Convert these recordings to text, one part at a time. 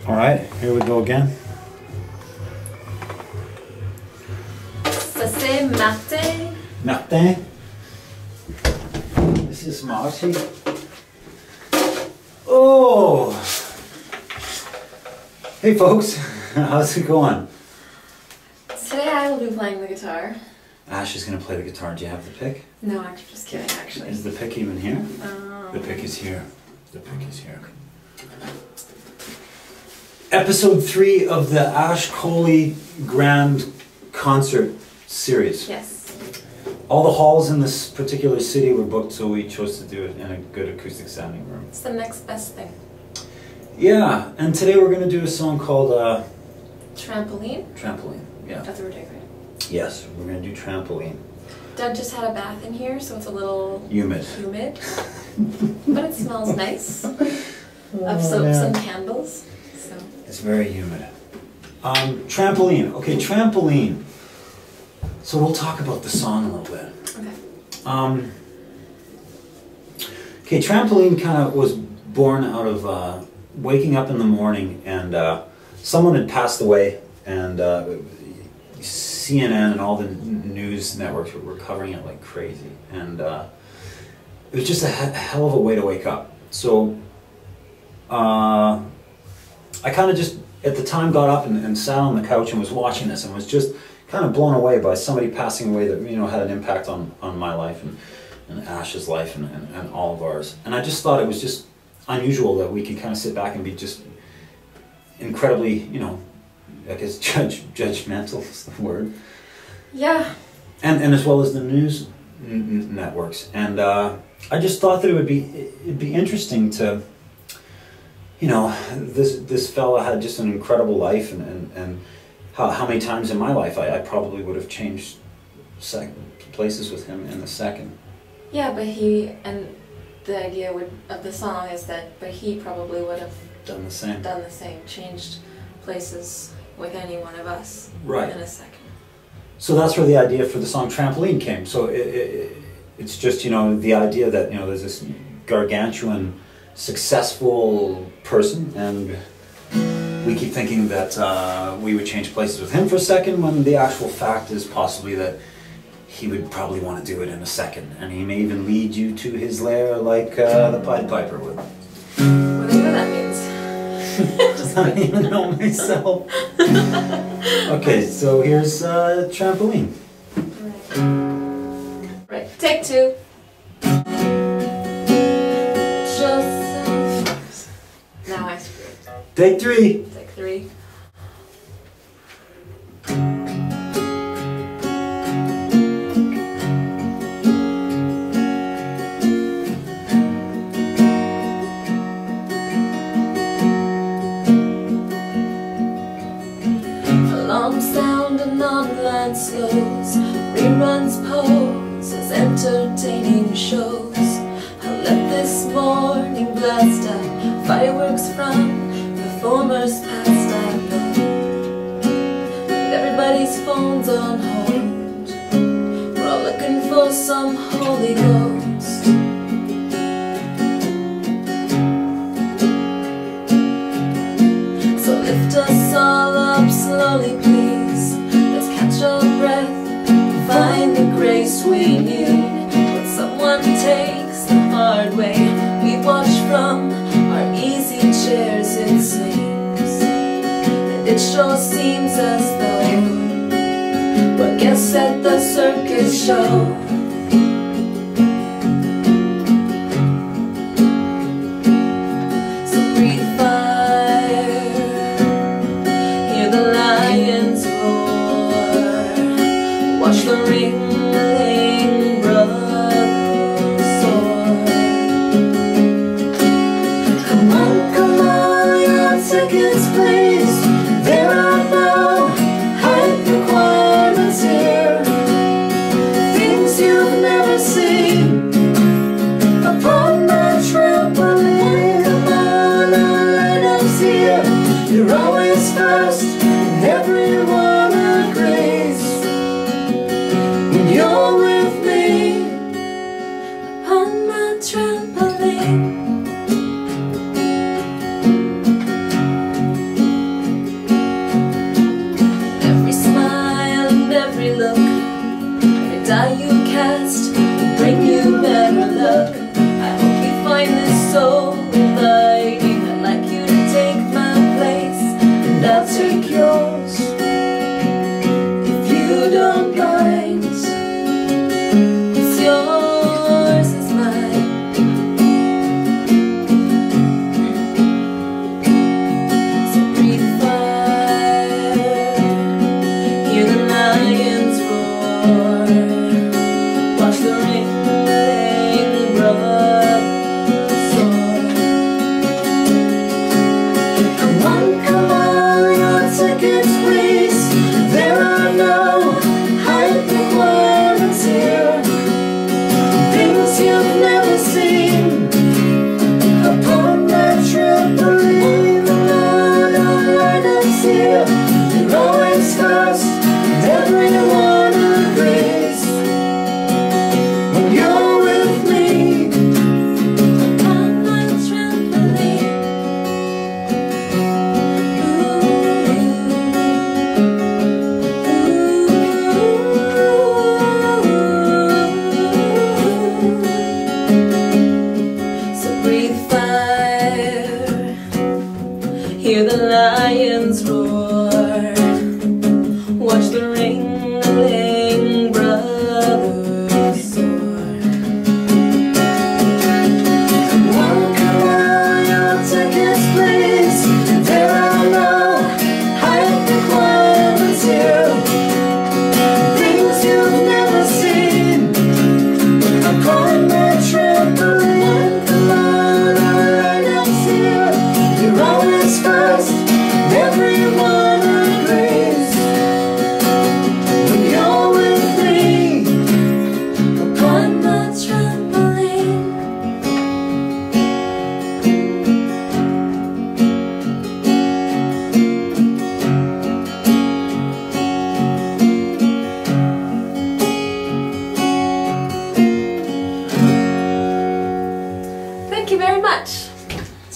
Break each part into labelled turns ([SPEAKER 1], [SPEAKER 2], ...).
[SPEAKER 1] All right, here we go again.
[SPEAKER 2] Ça c'est Martin.
[SPEAKER 1] Martin. This is Marty. Oh! Hey folks, how's it going?
[SPEAKER 2] Today I will be playing the guitar.
[SPEAKER 1] Ash is going to play the guitar. Do you have the pick?
[SPEAKER 2] No, I'm just kidding, actually.
[SPEAKER 1] Is the pick even here?
[SPEAKER 2] Oh.
[SPEAKER 1] The pick is here. The pick is here. Episode 3 of the Ash Coley Grand Concert Series.
[SPEAKER 2] Yes.
[SPEAKER 1] All the halls in this particular city were booked, so we chose to do it in a good acoustic sounding room.
[SPEAKER 2] It's the next best thing.
[SPEAKER 1] Yeah, and today we're going to do a song called
[SPEAKER 2] Trampoline?
[SPEAKER 1] Trampoline. Yeah.
[SPEAKER 2] That's what we're doing, right?
[SPEAKER 1] Yes, we're going to do Trampoline.
[SPEAKER 2] Doug just had a bath in here, so it's a little
[SPEAKER 1] Humid.
[SPEAKER 2] but it smells nice. Of some candles. So.
[SPEAKER 1] It's very humid. Trampoline. Okay, Trampoline. So we'll talk about the song a little bit.
[SPEAKER 2] Okay.
[SPEAKER 1] Okay, Trampoline kind of was born out of waking up in the morning and someone had passed away, and CNN and all the news networks were covering it like crazy, and it was just a hell of a way to wake up. So I kind of just at the time got up and sat on the couch and was watching this and was just kind of blown away by somebody passing away that, you know, had an impact on my life and Ash's life and all of ours. And I just thought it was just unusual that we could kind of sit back and be just incredibly, you know, I guess judgmental is the word.
[SPEAKER 2] Yeah.
[SPEAKER 1] And as well as the news networks. And I just thought that it'd be interesting to, you know, this fella had just an incredible life, and how many times in my life I probably would have changed places with him in a second.
[SPEAKER 2] Yeah, but the idea of the song is that, but he probably would have
[SPEAKER 1] Done the same.
[SPEAKER 2] Changed places with any one of us.
[SPEAKER 1] Right.
[SPEAKER 2] In a second.
[SPEAKER 1] So that's where the idea for the song Trampoline came. So it's just, you know, the idea that, you know, there's this gargantuan, successful person, and we keep thinking that we would change places with him for a second, when the actual fact is possibly that he would probably want to do it in a second, and he may even lead you to his lair like the Pied Piper would.
[SPEAKER 2] Whatever that means.
[SPEAKER 1] I don't even know myself. Okay, so here's Trampoline.
[SPEAKER 2] Right, take 2. Now I screwed.
[SPEAKER 1] Take 3.
[SPEAKER 2] Take 3. Alarm sound and online slows, reruns poses, entertaining shows. I left this morning blast out, fireworks from performers past I know. With everybody's phones on hold, we're all looking for some Holy Ghost. So lift us all up slowly, please. Let's catch our breath and find the grace we need. When someone takes the hard way, we watch from our easy chairs, it seems. And it sure seems as though we're guests at the circus show. So breathe fire, hear the lions roar, watch the ringling brothers soar. Come on, your tickets please. There are no height requirements here. Things you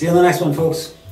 [SPEAKER 1] See you on the next one, folks.